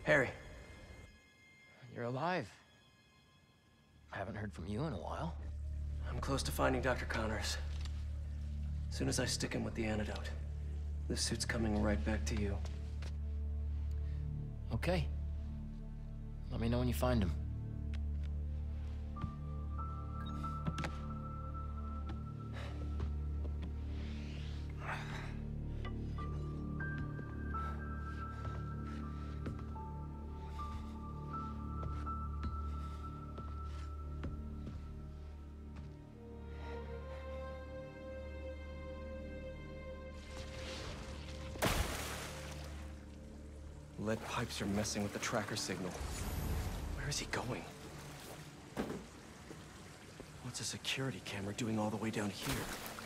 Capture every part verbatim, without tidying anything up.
Harry. You're alive. I haven't heard from you in a while. I'm close to finding Doctor Connors. As soon as I stick him with the antidote, this suit's coming right back to you. Okay. Let me know when you find him. Lead pipes are messing with the tracker signal. Where is he going? What's a security camera doing all the way down here?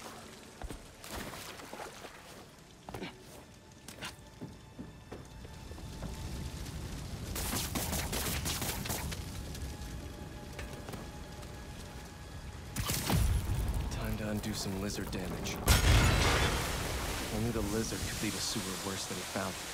Time to undo some lizard damage. Only the lizard could leave a sewer worse than he found it.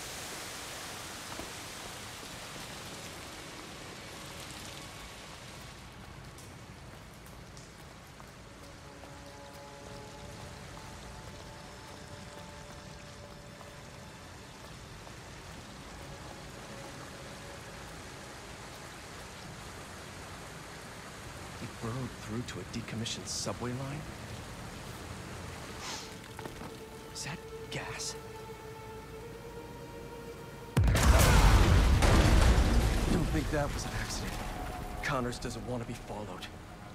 He burrowed through to a decommissioned subway line? Is that gas? I don't think that was an accident. Connors doesn't want to be followed.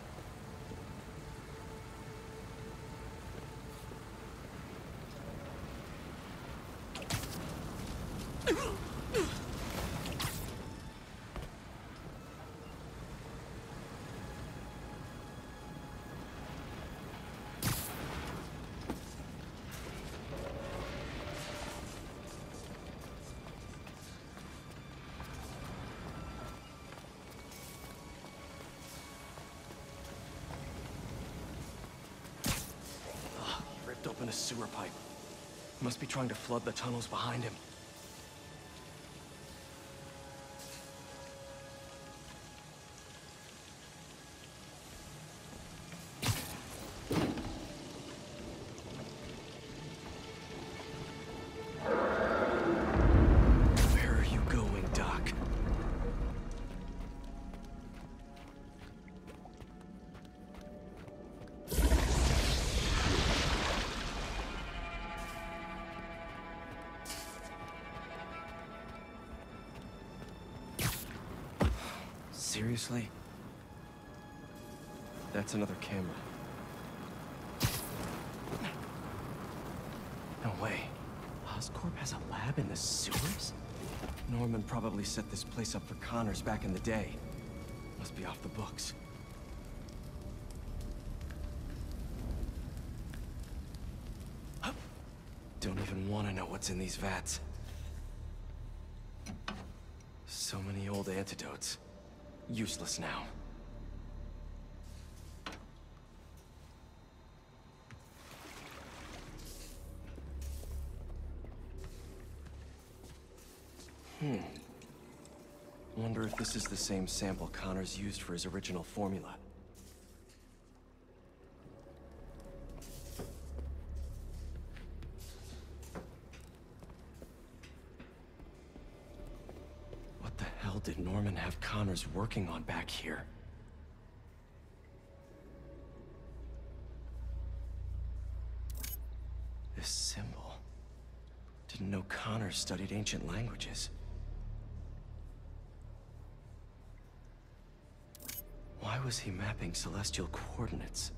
Open a sewer pipe. Must be trying to flood the tunnels behind him. Where are you going, Doc? Seriously? That's another camera. No way. Oscorp has a lab in the sewers? Norman probably set this place up for Connors back in the day. Must be off the books. Don't even want to know what's in these vats. So many old antidotes. Useless now. Hmm. Wonder if this is the same sample Connors used for his original formula. What the hell did Norman have Connors working on back here? This symbol. Didn't know Connors studied ancient languages. Why was he mapping celestial coordinates?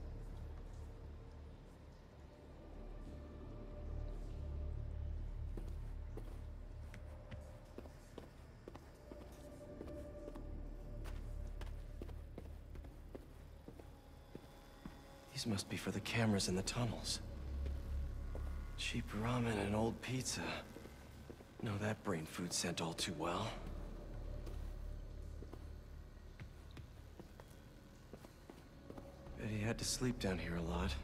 These must be for the cameras in the tunnels. Cheap ramen and old pizza. Know that brain food scent all too well. Bet he had to sleep down here a lot.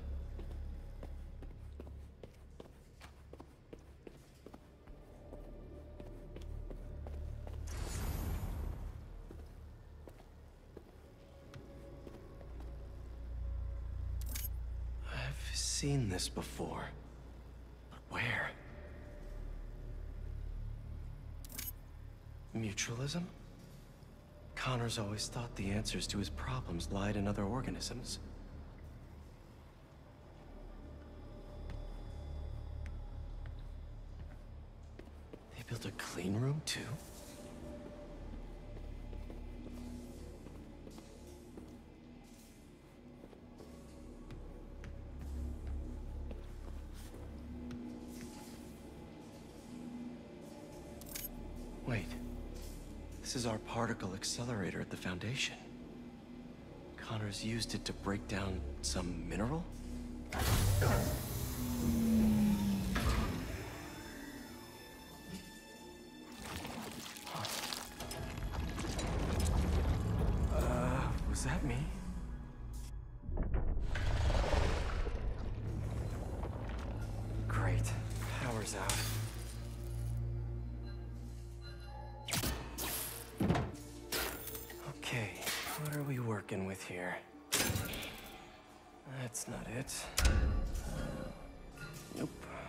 seen this before. But where? Mutualism? Connor's always thought the answers to his problems lied in other organisms. They built a clean room, too? Wait. This is our particle accelerator at the Foundation. Connor's used it to break down some mineral? Uh, was that me? Great. Power's out. Okay, what are we working with here? That's not it. Uh, nope.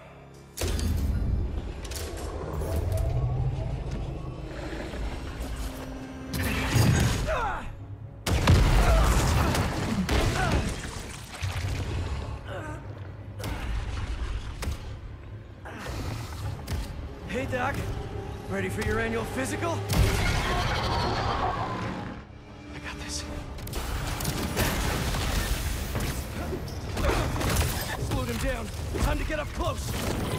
Hey, Doc. Ready for your annual physical? Down. Time to get up close.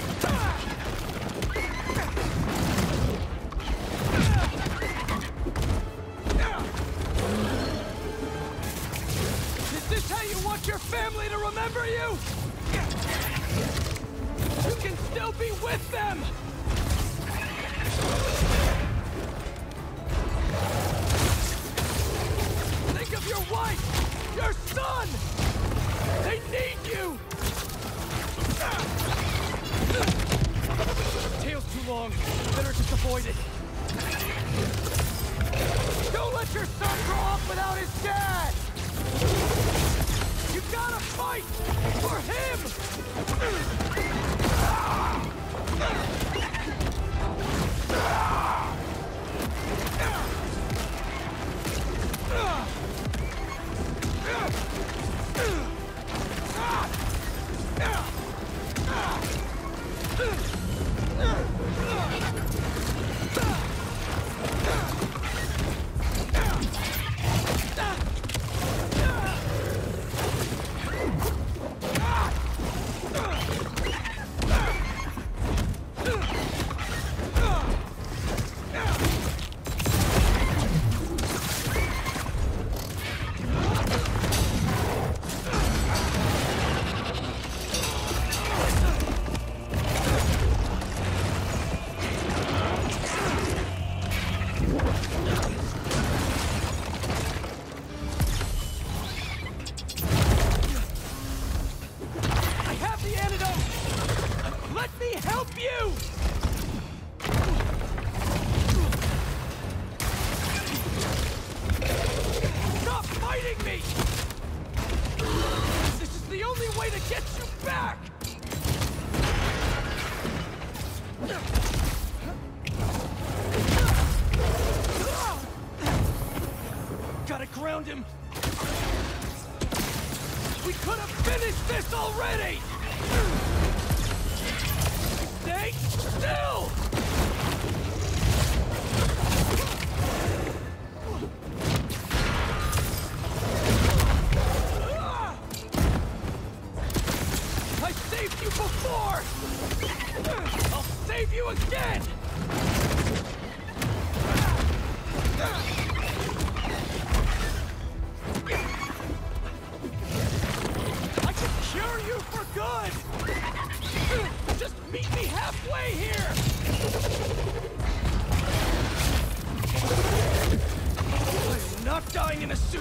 Is this how you want your family to remember you? You can still be with them! Think of your wife! Your son! They need you! Tail's too long. Better just avoid it. Don't let your son grow up without his dad! You gotta fight! For him! Him. We could have finished this already! Stay still! I saved you before! I'll save you again! Just meet me halfway here! I'm not dying in a sewer!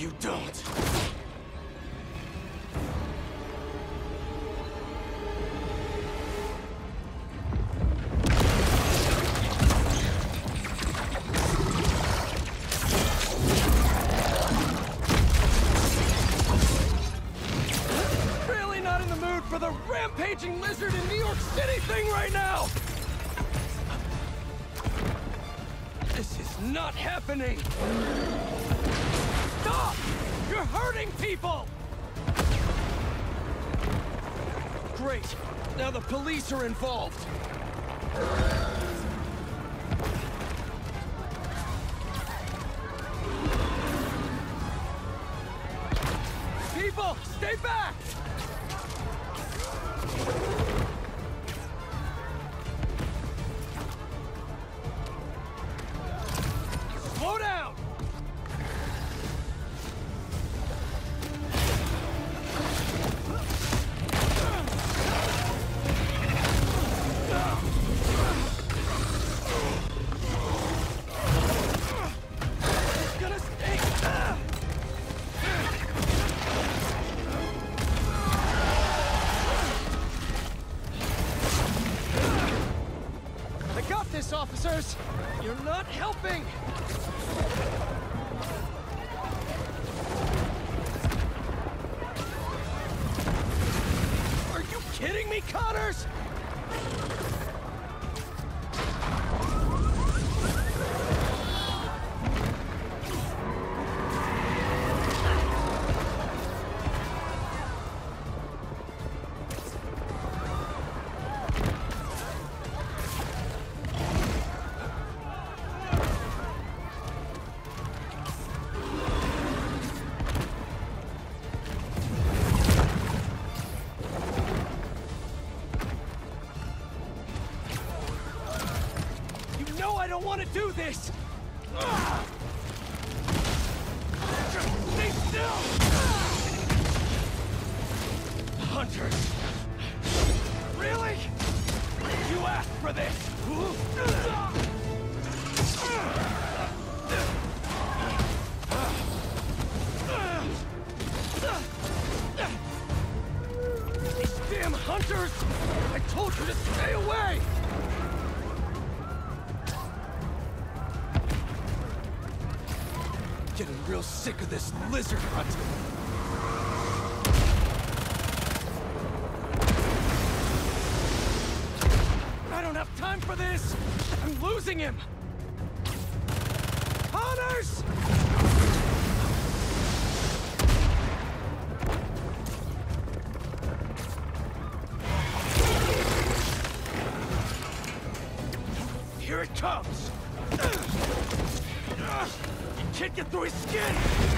you don't. Really not in the mood for the rampaging lizard in New York City thing right now! This is not happening! Stop! You're hurting people! Great. Now the police are involved. People, stay back! Slow down! It's gonna stay. I got this, officers! You're not helping! Are you kidding me, Connors? You know I don't want to do this! Ugh! Just stay still! Hunters! Really? You asked for this! These damn hunters! I told you to stay away! Getting real sick of this lizard hunt. I don't have time for this! I'm losing him! Connors! Here it comes! You can't get through his skin!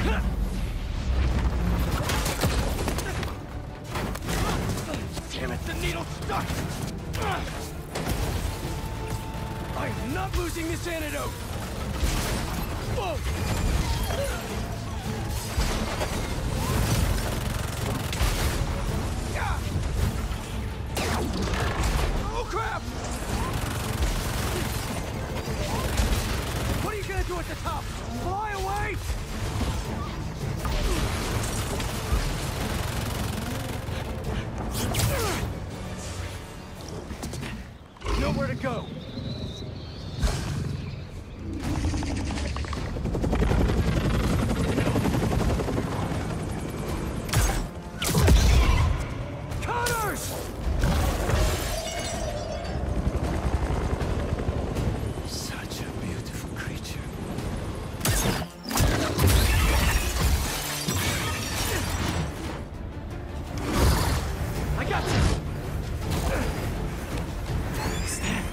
Damn it, the needle's stuck! I am not losing this antidote! Whoa! Oh crap! What are you gonna do at the top? Fly away! Nowhere to go! Connors! Such a beautiful creature. I got you! Is that?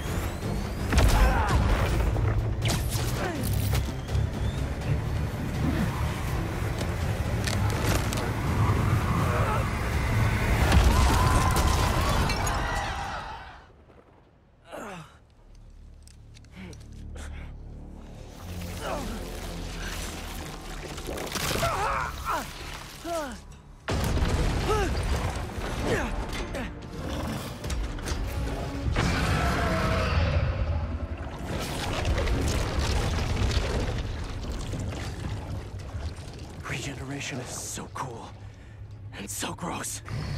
destruction is so cool. And so gross.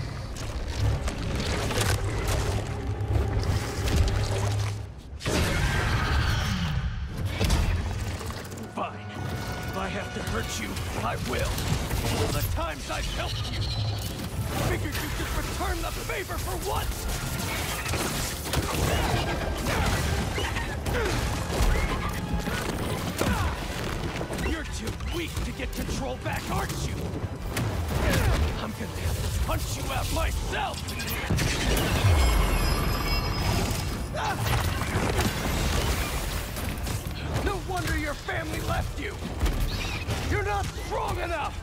Fine. If I have to hurt you, I will. All the times I've helped you. Figured you could return the favor for once! You're too weak to get control back, aren't you? I'm gonna have to punch you out myself! No wonder your family left you! You're not strong enough!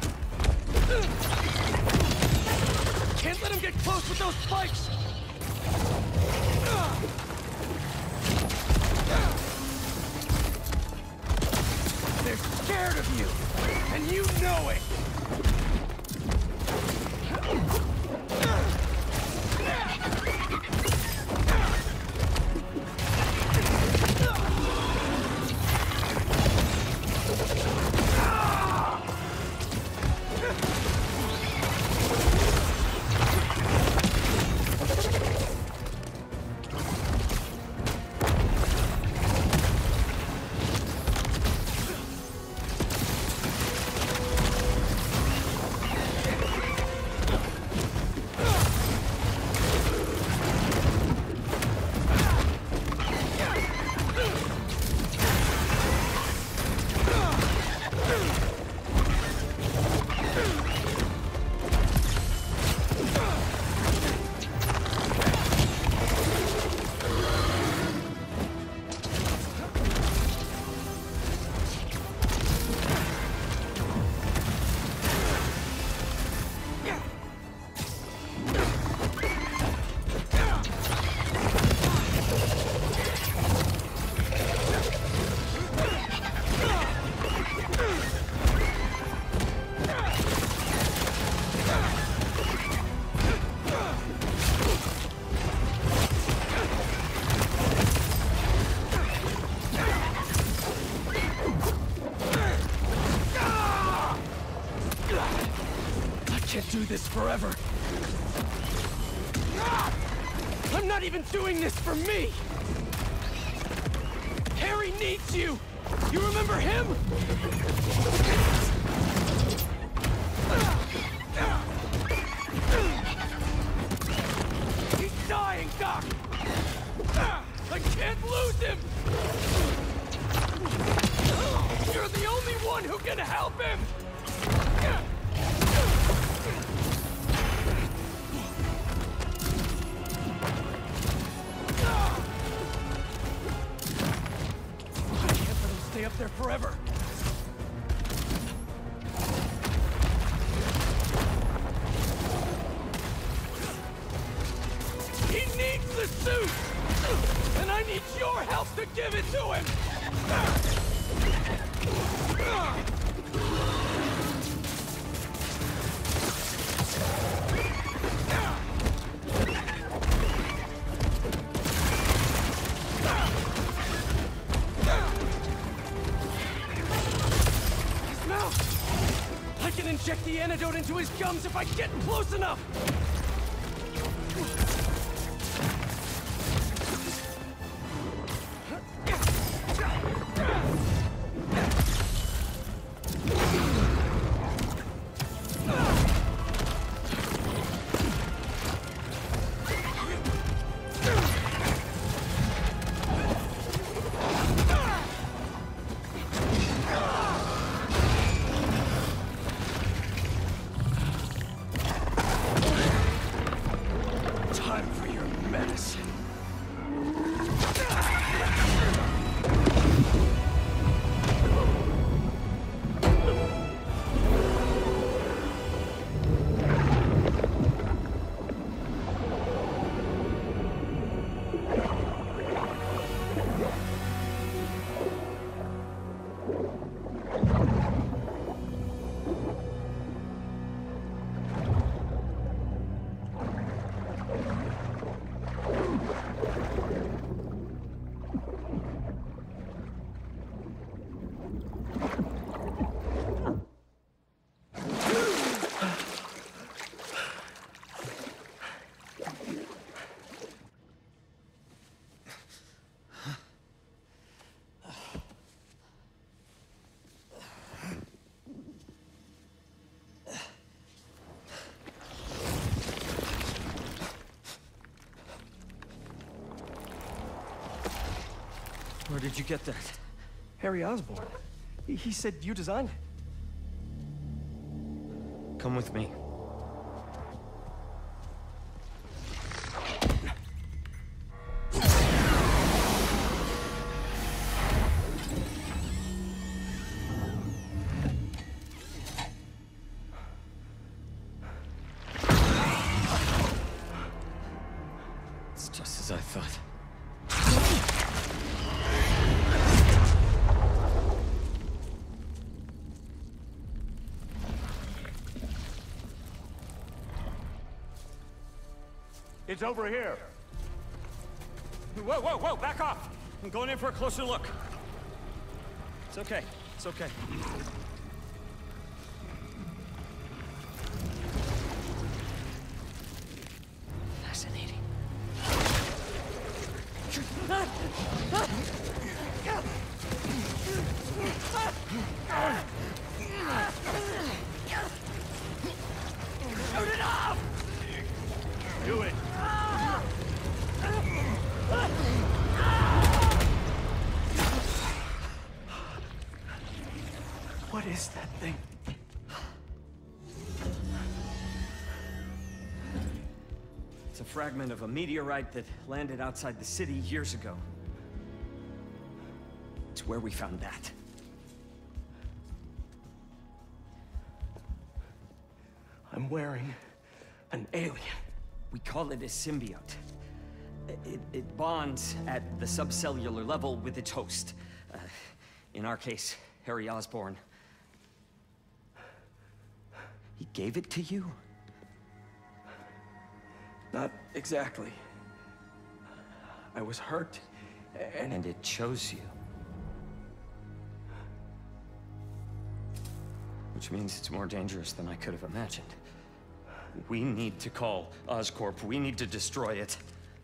Can't let him get close with those spikes! They're scared of you, and you know it! Do this forever. I'm not even doing this for me! Harry needs you! You remember him? He's dying, Doc! I can't lose him! You're the only one who can help him! Stay up there forever. He needs the suit! And I need your help to give it to him! I can inject the antidote into his gums if I get close enough! Where did you get that? Harry Osborn. He, he said you designed it. Come with me. It's just as I thought. It's over here. Whoa, whoa, whoa, back off! I'm going in for a closer look. It's okay, it's okay. Fascinating. Shoot it off! Do it. What is that thing? It's a fragment of a meteorite that landed outside the city years ago. It's where we found that. I'm wearing an alien. We call it a symbiote. It, it bonds at the subcellular level with its host. Uh, in our case, Harry Osborn. He gave it to you? Not exactly. I was hurt, and... And it chose you. Which means it's more dangerous than I could have imagined. We need to call Oscorp. We need to destroy it.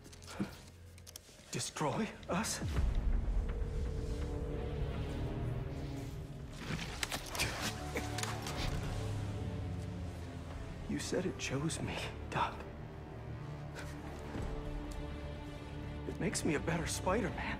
Destroy us? You said it chose me, Doc. It makes me a better Spider-Man.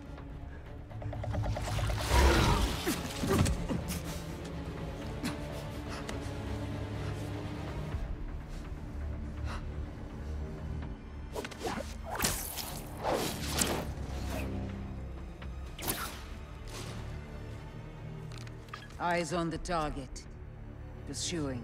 Eyes on the target. Pursuing.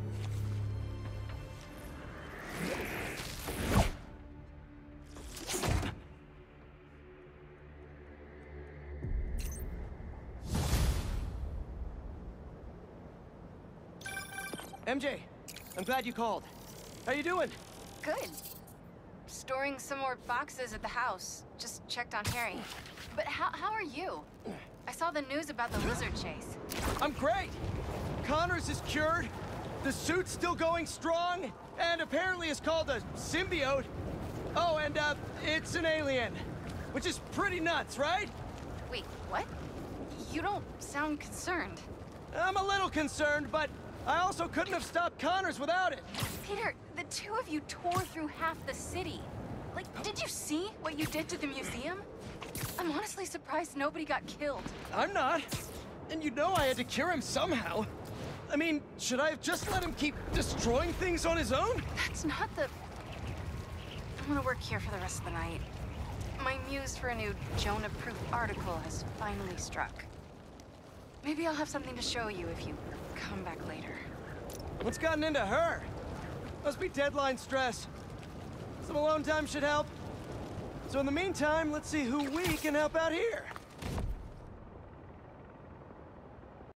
M J, I'm glad you called. How you doing? Good. Storing some more boxes at the house. Just checked on Harry. But how, how are you? I saw the news about the lizard chase. I'm great! Connors is cured, the suit's still going strong, and apparently it's called a symbiote. Oh, and uh, it's an alien. Which is pretty nuts, right? Wait, what? You don't sound concerned. I'm a little concerned, but I also couldn't have stopped Connors without it. Peter, the two of you tore through half the city. Like, did you see what you did to the museum? I'm honestly surprised nobody got killed. I'm not. And you know I had to cure him somehow. I mean, should I have just let him keep destroying things on his own? That's not the... I'm gonna work here for the rest of the night. My muse for a new Jonah-proof article has finally struck. Maybe I'll have something to show you if you come back later. What's gotten into her? Must be deadline stress. Some alone time should help. So in the meantime, let's see who we can help out here.